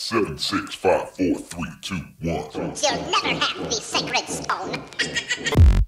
7, 6, 5, 4, 3, 2, 1. You'll never have the sacred stone.